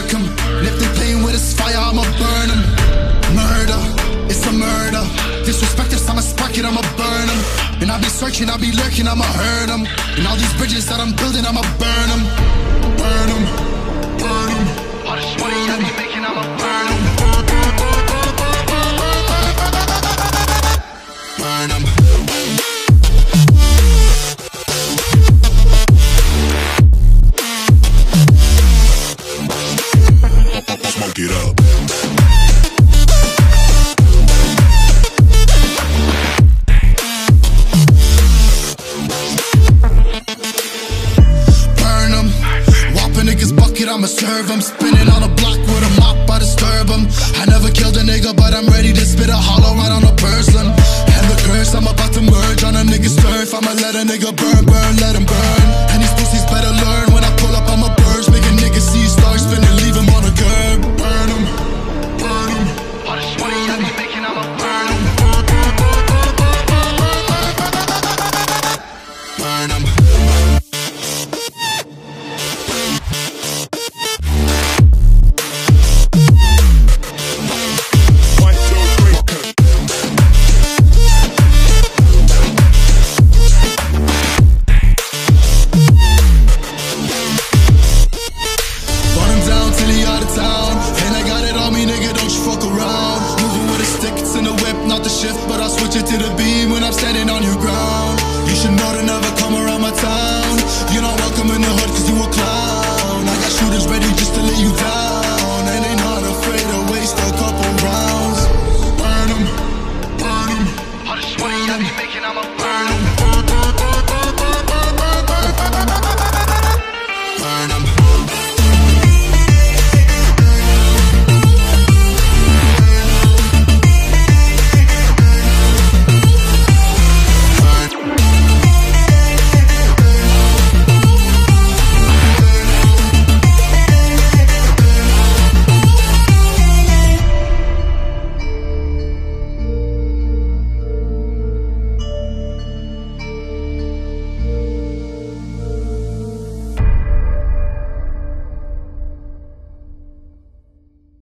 murk 'em. And if they playing with this fire, I'ma burn 'em. Murder, it's a murder. Disrespect us, I'ma spark it, I'ma burn 'em. And I'll be searching, I'll be lurking, I'ma hurt 'em. And all these bridges that I'm building, I'ma burn 'em. Burn 'em, burn 'em. All this money I be making, I'ma burn 'em. Burn 'em. Smoke it up. Burn 'em. Whop a nigga's bucket, I'ma serve 'em. Spinning on a block with a mop, I disturb 'em. I never killed a nigga, but I'm ready to spit a hollow right on a person. And the curse, I'm about to merge on a nigga's turf. I'ma let a nigga burn, burn, let him burn. And these pussies better learn. When I pull up, I'ma burst. Make a nigga see stars spinning, leave him on a curb. Burn 'em, burn 'em. All this money I be making, I'ma burn 'em. Burn 'em. Not the shift, but I'll switch it to the beam when I'm standing on your ground. You should know to never come around my town. You're not welcome in the hood cause you a clown. I got shooters ready just to lay you down.